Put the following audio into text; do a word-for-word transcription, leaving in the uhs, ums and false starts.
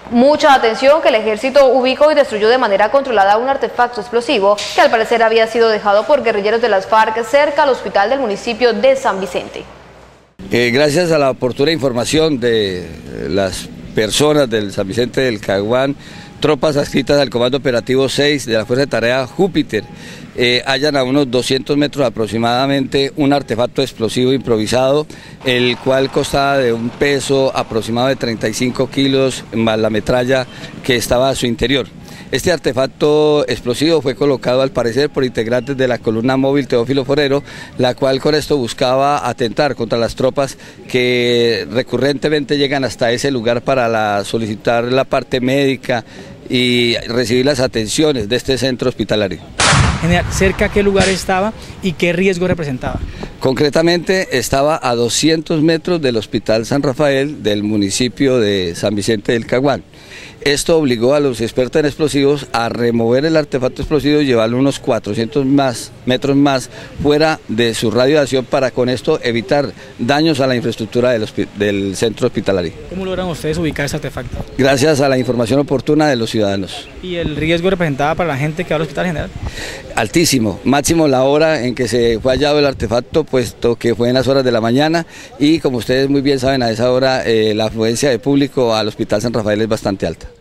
Mucha atención, que el ejército ubicó y destruyó de manera controlada un artefacto explosivo que al parecer había sido dejado por guerrilleros de las FARC cerca al hospital del municipio de San Vicente. Eh, gracias a la oportuna información de las personas del San Vicente del Caguán, tropas adscritas al Comando Operativo seis de la Fuerza de Tarea Júpiter, eh, hallan a unos doscientos metros aproximadamente un artefacto explosivo improvisado, el cual constaba de un peso aproximado de treinta y cinco kilos más la metralla que estaba a su interior. Este artefacto explosivo fue colocado al parecer por integrantes de la columna móvil Teófilo Forero, la cual con esto buscaba atentar contra las tropas que recurrentemente llegan hasta ese lugar para la, solicitar la parte médica y recibir las atenciones de este centro hospitalario. General, ¿cerca a qué lugar estaba y qué riesgo representaba? Concretamente estaba a doscientos metros del Hospital San Rafael del municipio de San Vicente del Caguán. Esto obligó a los expertos en explosivos a remover el artefacto explosivo y llevarlo unos cuatrocientos más, metros más fuera de su radio de acción para con esto evitar daños a la infraestructura del, del centro hospitalario. ¿Cómo logran ustedes ubicar ese artefacto? Gracias a la información oportuna de los ciudadanos. ¿Y el riesgo representaba para la gente que va al hospital general? Altísimo, máximo la hora en que se fue hallado el artefacto, puesto que fue en las horas de la mañana y como ustedes muy bien saben, a esa hora eh, la afluencia de público al Hospital San Rafael es bastante alta.